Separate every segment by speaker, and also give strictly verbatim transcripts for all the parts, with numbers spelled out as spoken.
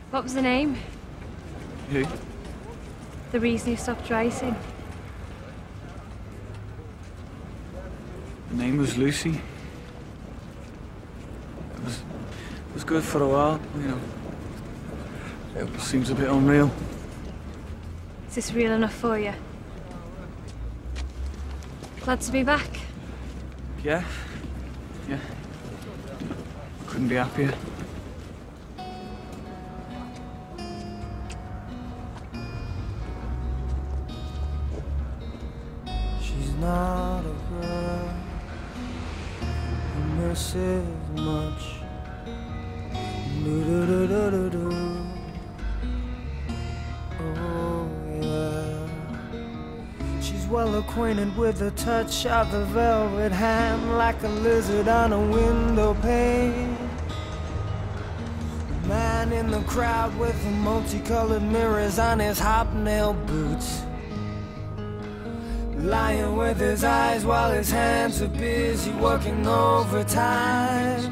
Speaker 1: What was the name?
Speaker 2: Who?
Speaker 1: The reason you stopped writing?
Speaker 2: Her name was Lucy. It was, it was good for a while, you know. It seems a bit unreal.
Speaker 1: Is this real enough for you? Glad to be back.
Speaker 2: Yeah? Yeah. Couldn't be happier.
Speaker 3: She's not a girl who misses much. Do do do do do do. Oh yeah. She's well acquainted with the touch of the velvet hand, like a lizard on a window pane. The man in the crowd with the multicolored mirrors on his hobnail boots, lying with his eyes while his hands are busy working overtime.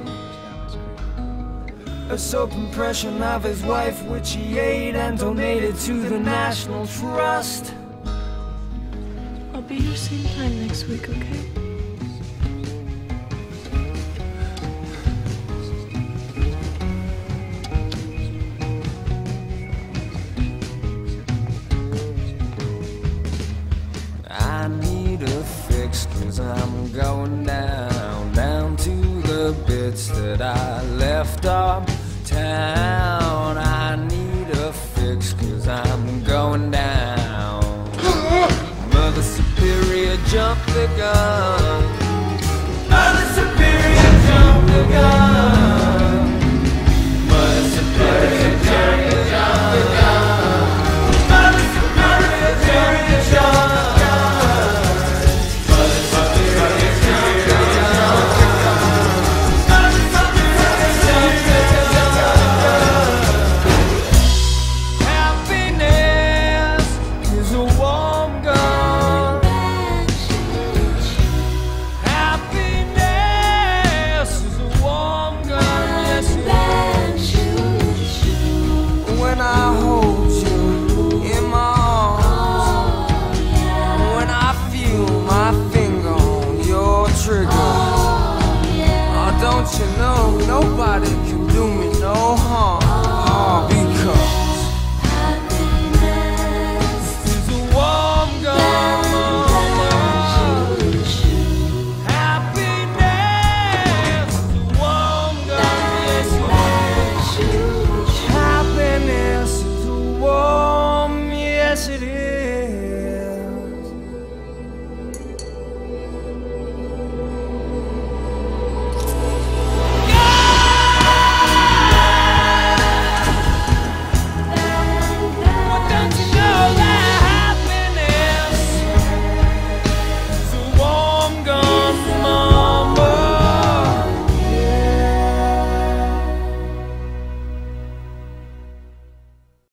Speaker 3: A soap impression of his wife, which he ate and donated to the National Trust.
Speaker 4: I'll be here same time next week, okay?
Speaker 3: I need a fix, cause I'm going down, down to the bits that I left uptown. I need a fix, cause I'm going down. Mother Superior, jump the gun. Mother Superior, jump the gun. Mother Superior, jump the gun. Mother Superior, jump the gun. When I hold you in my arms, when I feel my finger on your trigger, oh, don't you know nobody